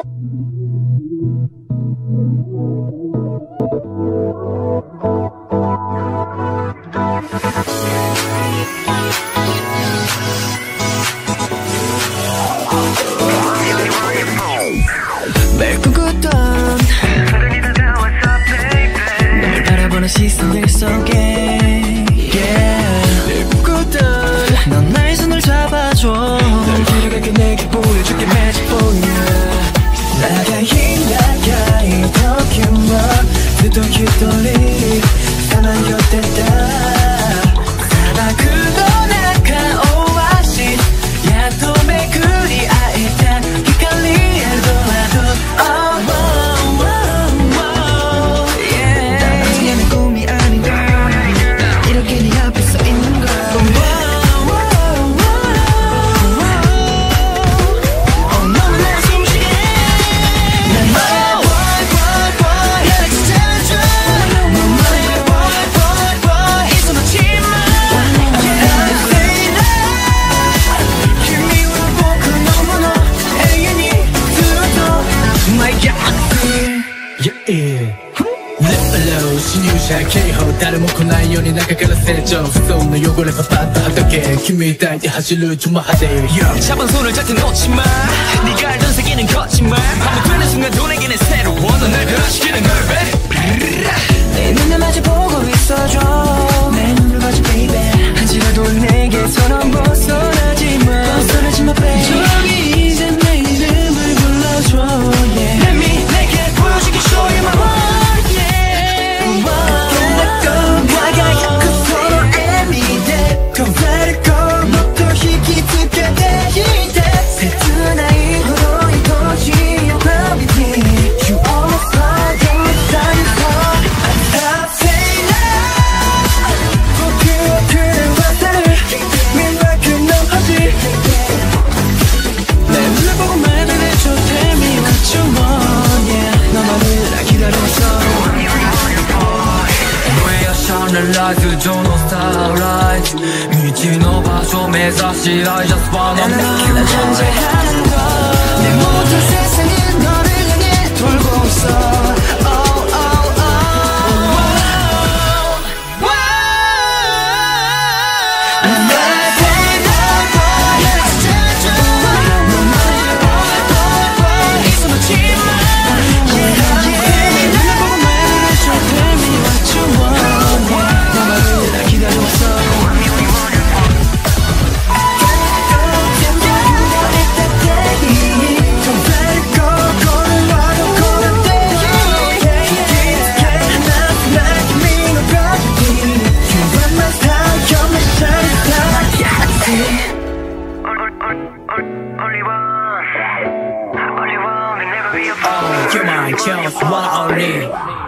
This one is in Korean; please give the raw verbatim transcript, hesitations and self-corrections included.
매일 꿈꾸던 널 바라보는 시선들 속에 yeah. 늘 꿈꾸던 넌 나의 손을 잡아줘 널 데려갈게 내게 보여줄게 magic formula 나가이 나가이 포켓몬 듣던 귓돌이 사랑 곁에 딱 사막으로 나가 오아시스 야돔의 그리 아예 다 헷갈리 엘도라도 oh, oh, oh, oh, yeah. 당장의 내 꿈이 아닌 걸 이렇게 네 앞에 서 있는 걸 oh, oh, oh, oh, oh, 너무 날 숨쉬게 난 너의 boy boy boy 나를 찾아줘 넌 너의 boy boy boy 이 손 놓지 마君を僕のもの永遠にずっと My God Yeah Live alone 신유샤 케이호誰も来ないように中から成長不相の汚れパパッとはだけ君抱いて走る좀 하대 잡은 손을 절대 놓지 마 네가 알던 세계는 거짓말 반복되는 순간도 내게는 새로워 넌 날 변화시키는 걸 baby 내 눈을 마주보고 있어줘 내 눈을 봐줘 baby 한시라도 내게서는 벗어나지 마 벗어나지 마 baby 저기 이제 내 이름을 불러줘 yeah. Let me 내게 보여주기 show you my heart yeah. Gotta go 나가 그 서로 애미대 Don't let it go 너도 힘이 듣게 돼 새뜨 나이로 이도지의 gravity You almost fly on the side of heart I say now 포기와 그의 왔다를 민박은 너 하지 내 눈을 보고 말해줘 Tell me what you want yeah. 너만을 나 기다렸어 너의 여샤는 라이트 조노 스타라이트 미친 너 봐줘 매사시 I just wanna make you 난 존재하는 걸 내 모든 세상은 너를 향해 돌고 있어 Oh oh oh Wow 날 대답해 날 찾아줘 너만의 boy boy boy 이 손 놓지 마 Yeah yeah 눈을 보고 말해줘 Tell me what you want yeah. 너만을 나 기다렸어 You're my just one only